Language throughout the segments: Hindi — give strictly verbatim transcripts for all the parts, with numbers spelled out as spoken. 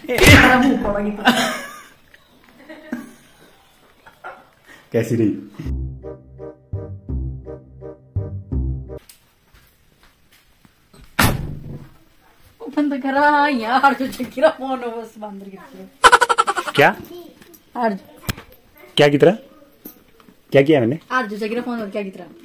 कैसी रही? बंद करा यार, जो गिरा फोन बस बंद कर। क्या आज क्या की तरह क्या किया मैंने? आज जो गिरा फोन और क्या की तरह।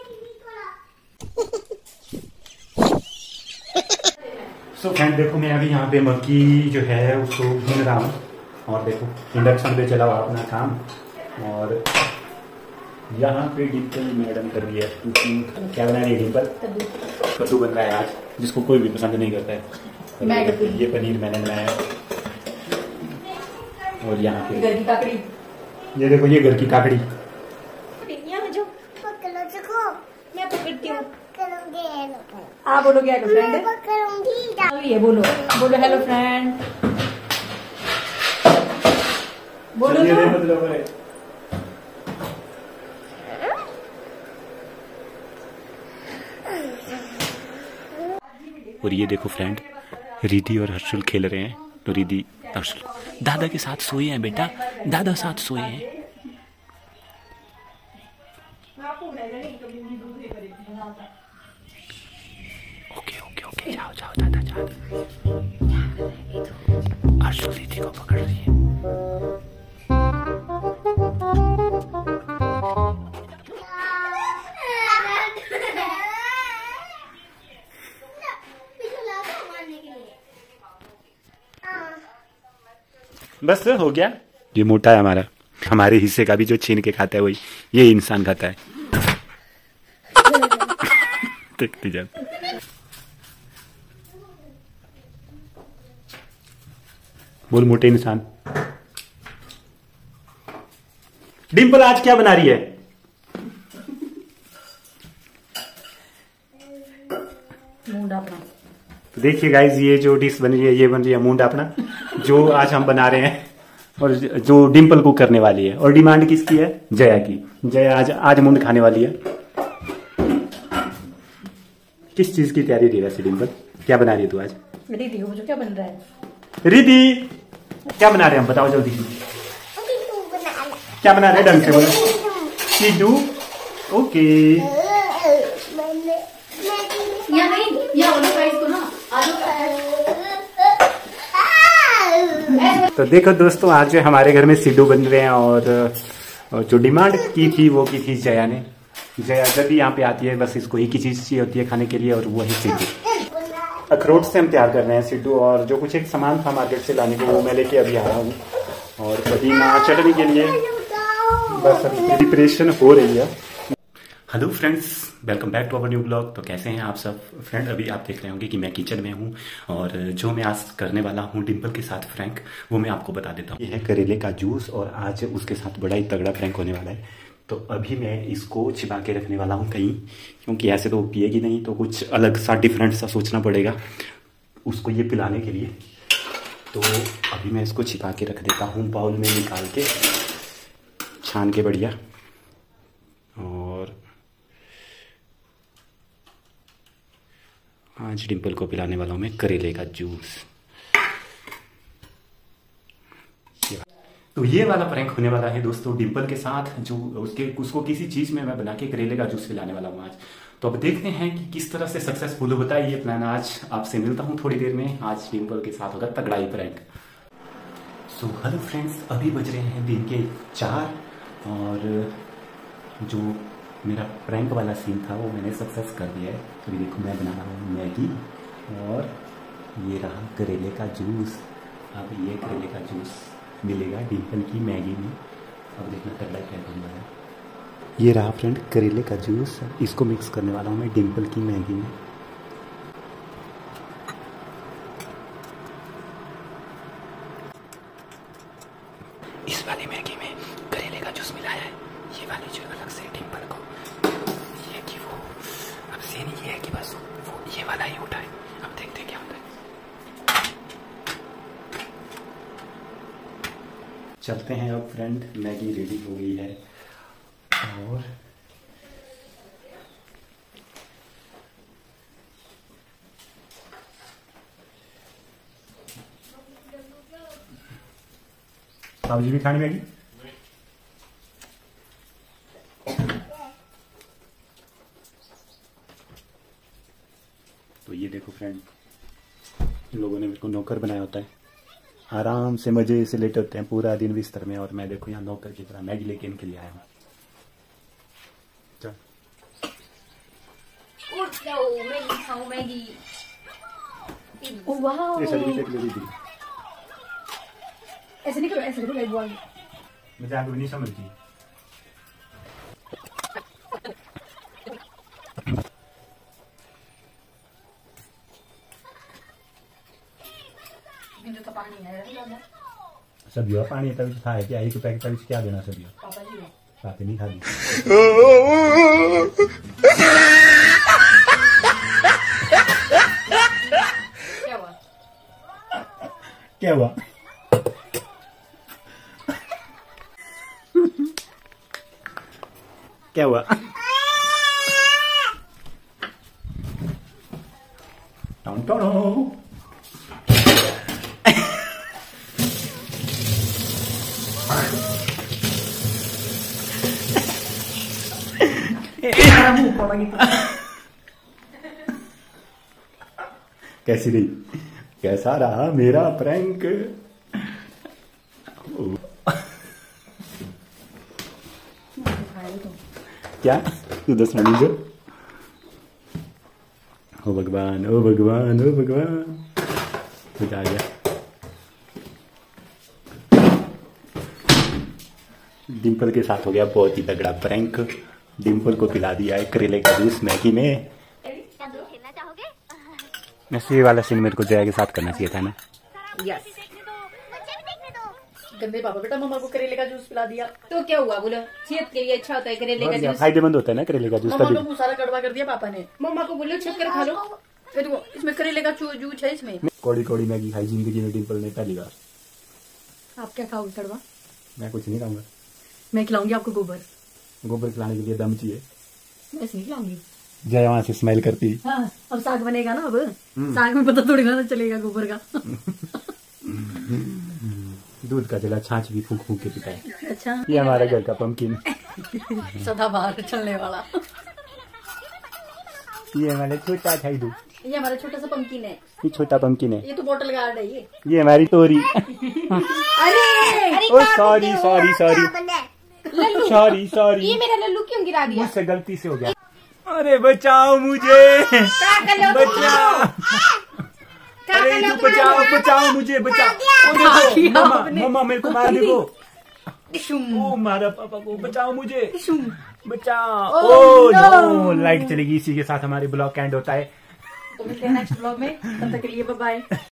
सो फ्रेंड देखो, मैं अभी यहाँ पे मक्की जो है उसको भून रहा हूँ और देखो इंडक्शन पे चला हुआ अपना काम। और यहाँ पे डिम्पल मैडम कर रही है कुकिंग। क्या बना रही है डिम्पल? कद्दू बन रहा है आज, जिसको कोई भी पसंद नहीं करता है। मैं ये पनीर मैंने बनाया। और यहाँ पे घर की काकड़ी, ये देखो ये घर की काकड़ी। मैं पकड़ती हूँ। आप बोलो क्या फ्रेंड? ये बोलो बोलो हेलो फ्रेंड बोलो तो। और ये देखो फ्रेंड, रिद्धि और हर्षुल खेल रहे हैं। तो रिद्धि हर्षुल दादा के साथ सोए हैं। बेटा दादा साथ सोए हैं। ओके ओके ओके जाओ जाओ दादा जाओ। हर्षुल रिद्धि को पकड़ रही है। बस हो गया। ये मोटा है हमारा, हमारे हिस्से का भी जो छीन के खाता है वही ये इंसान खाता है। देखती जा। बोल मोटे इंसान। डिम्पल आज क्या बना रही है? मूड अपना। तो देखिए गाइज, ये जो डिश बन रही है ये बन रही है मूंड अपना, जो आज हम बना रहे हैं और जो डिम्पल को करने वाली है। और डिमांड किसकी है? जया की। जया आज आज मूंड खाने वाली है। किस चीज की तैयारी दे वैसे डिम्पल? क्या बना रही है तू आज? रिद्धि मुझे क्या बन रहा है? रिद्धि क्या बना रहे हैं हम? बताओ जल्दी। क्या बना रहे हैं? ढंग से बोलो। सिद्धू। ओके या नहीं या बोलो गाइस को ना आलू। तो देखो दोस्तों, आज हमारे घर में सिड्डू बन रहे हैं। और जो डिमांड की थी वो की थी जया ने। जया जब भी यहाँ पे आती है बस इसको एक ही चीज चाहिए होती है खाने के लिए, और वो है सिड्डू। अखरोट से हम तैयार कर रहे हैं सिड्डू। और जो कुछ एक सामान था मार्केट से लाने को वो मैं लेके अभी आया हूँ। और पुदीना चटनी के लिए बस अभी प्रिपरेशन हो रही है। Hello friends, welcome back to our new blog. तो कैसे हैं आप सब फ्रेंड? अभी आप देख रहे होंगे कि मैं किचन में हूं और जो मैं आज करने वाला हूं डिम्पल के साथ फ्रैंक, वो मैं आपको बता देता हूं। ये है करेले का जूस और आज उसके साथ बड़ा ही तगड़ा फ्रैंक होने वाला है। तो अभी मैं इसको छिपा के रखने वाला हूँ कहीं, क्योंकि ऐसे तो पिएगी नहीं, तो कुछ अलग सा डिफरेंट सा सोचना पड़ेगा उसको ये पिलाने के लिए। तो अभी मैं इसको छिपा के रख देता हूँ बाउल में निकाल के, छान के बढ़िया। और आज डिम्पल को पिलाने वाला हूँ मैं करेले का जूस। तो ये वाला प्रैंक होने वाला है दोस्तों डिम्पल के साथ, जो उसके उसको किसी चीज में मैं बना के करेले का जूस पिलाने वाला हूँ आज। तो अब देखते हैं कि किस तरह से सक्सेसफुल होता है ये प्लान। आज आपसे मिलता हूँ थोड़ी देर में। आज डिम्पल के साथ होगा तगड़ा ही प्रैंक। सो हेलो फ्रेंड्स, अभी बज रहे हैं दिन के चार और जो मेरा प्रैंक वाला सीन था वो मैंने सक्सेस कर दिया है। तो देखो मैं बना रहा हूँ मैगी और ये रहा करेले का जूस। अब ये करेले का जूस मिलेगा डिम्पल की मैगी में। अब देखना तगड़ा क्या करने वाला है। ये रहा फ्रेंड करेले का जूस, इसको मिक्स करने वाला हूँ मैं डिम्पल की मैगी में। इस वाली मैगी में करेले का जूस मिलाया है, ये वाली जो अलग से डिम्पल को ये कि वो अब से नहीं ये है कि बस वो ये वाला ही उठा है। अब देखते क्या होता है। चलते हैं अब फ्रेंड, मैगी रेडी हो गई है। और बाबू जी भी खानी मैगी। तो ये देखो फ्रेंड, इन लोगों ने मेरे को नौकर बनाया होता है, आराम से मजे से लेटे होते हैं पूरा दिन बिस्तर में, और मैं देखो यहाँ नौकर की तरह मैगी लेके इनके लिए आया हूँ। चल उठ जाओ, मैगी खाओ मैगी। वाह, ऐसे नहीं करो, ऐसे करो लाइक बॉल। मुझे आगे नहीं समझती। तो पानी है सब्जियों पानी तभी था क्या, एक पैकेट तभी क्या देना सब्जियों पापा जी साथ नहीं खाली। क्या हुआ क्या हुआ क्या हुआ टन टन कैसी रही, कैसा रहा मेरा प्रैंक? क्या तू दस मिनट जो। ओ भगवान ओ भगवान ओ भगवान, कुछ आ गया। डिम्पल के साथ हो गया बहुत ही तगड़ा प्रैंक। डिम्पल को पिला दिया है करेले का जूस मैगी में। वैसे ये वाला सीन मेरे को जया के साथ करना चाहिए था ना। यस गंदे पापा बेटा मम्मा को करेले का जूस पिला दिया तो क्या हुआ, बोलो सेहत के लिए अच्छा होता है करेले का जूस, फायदेमंद होता है ना करेले का जूस। मम्मा को मुंह सारा कड़वा कर दिया पापा ने। मम्मा को बोलो छक कर खा लो, देखो इसमें करेले का जूस है इसमें। कौड़ी कौड़ी मैगी खाई जिंदगी में डिम्पल ने पहली बार। आप क्या खाओगे कड़वा? मैं कुछ नहीं खाऊंगा, मैं खिलाऊंगी आपको गोबर। गोबर खिलाने के लिए दम चाहिए। मैं ऐसे नहीं खिलाऊंगी। जय वहां से स्मेल करती। हाँ, अब साग बनेगा ना, अब साग में पता थोड़ी ना चलेगा गोबर का। दूध का जला छाछ भी फूक फूक के पीता है। अच्छा, ये हमारे घर का पंपकिन सदाबहार चलने वाला। ये हमारा छोटा छाइदू, ये हमारा छोटा सा पंपकिन है। ये छोटा पंपकिन है। ये तो बॉटल गार्ड है। ये ये हमारी तोरी। अरे ओ sorry sorry sorry Lallu, sorry sorry, ये मेरा लल्लू क्यों गिरा दिया? मुझसे गलती से हो गया। अरे बचाओ मुझे, बचाओ, अरे तू बचाओ बचाओ मुझे, बचाओ। मम्मा मम्मा मेरे को मार देखो, ओ मारा पापा को, बचाओ मुझे, बचाओ। ओ नो, लाइट चलेगी। इसी के साथ हमारे ब्लॉग का एंड होता है। तो मिलते हैं नेक्स्ट ब्लॉग में, तब तक के लिए बाय बाय।